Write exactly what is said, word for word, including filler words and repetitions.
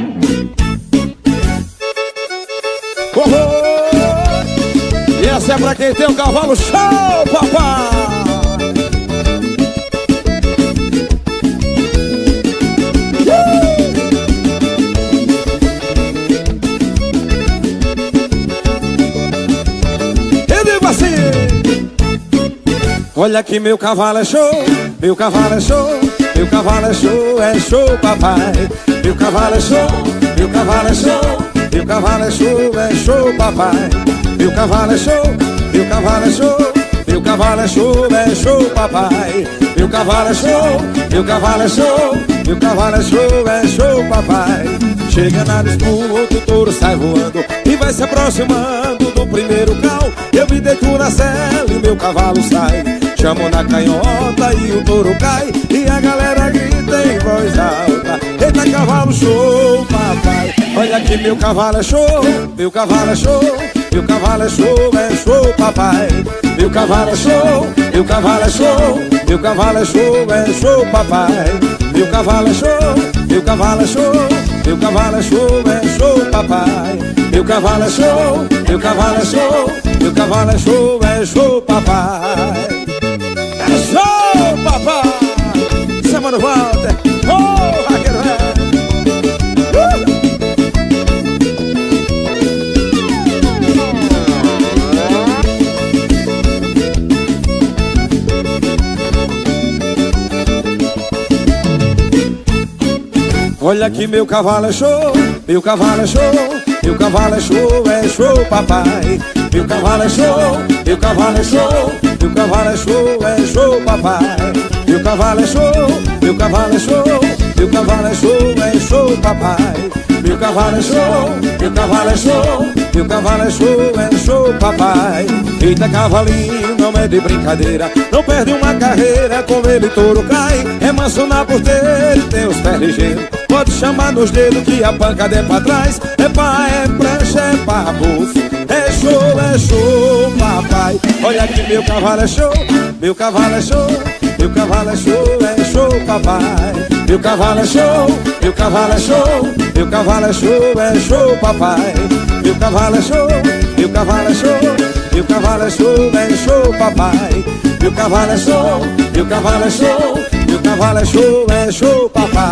Oh, oh. E essa é pra quem tem um cavalo show, papai. Olha que meu cavalo é show, meu cavalo é show, meu cavalo é show, é show, papai. Meu cavalo é show, meu cavalo é show, meu cavalo é show, é show, papai. Meu cavalo é show, meu cavalo é show, meu cavalo é show, é show, papai. Meu cavalo é show, meu cavalo é show, meu cavalo é show, é show, papai. Chega na disputa, o touro sai voando e vai se aproximando do primeiro cal. Eu me deito na cela e meu cavalo sai. Chamo na canhota e o touro cai, e a galera grita em voz alta: eita, cavalo show, papai. Olha que meu cavalo é show, meu cavalo é show, meu cavalo é show, é show, papai. Meu cavalo é show, meu cavalo é show, meu cavalo é show, é show, papai. Meu cavalo é show, meu cavalo é show, meu cavalo é show, é show, papai. Meu cavalo é show, meu cavalo é show, meu cavalo é show, é show, papai. É show, papai! Semana Walter! Oh, vaqueiro velho! Olha que meu cavalo é show, meu cavalo é show, meu cavalo é show, é show, papai. Meu cavalo é show, meu cavalo é show, meu cavalo é show, é show, papai. Meu cavalo é show, meu cavalo é show, meu cavalo é show, é show, papai. Meu cavalo é show, meu cavalo é show, meu cavalo é show, é show, papai. Eita, cavalinho, não é de brincadeira, não perde uma carreira, com ele touro cai. É manso na porteira e tem os pés ligeiros, pode chamar nos dedos que a pancada é pra trás. É pá, é prancha, é pá, bufo, é show, é show, papai. Olha que meu cavalo é show, meu cavalo é show, meu cavalo é show, é show, papai. Meu cavalo é show, meu cavalo é show, meu cavalo é show, é show, papai. Meu cavalo é show, meu cavalo é show, meu cavalo é show, é show, papai. Meu cavalo é show, meu cavalo é show, meu cavalo é show, é show, papai.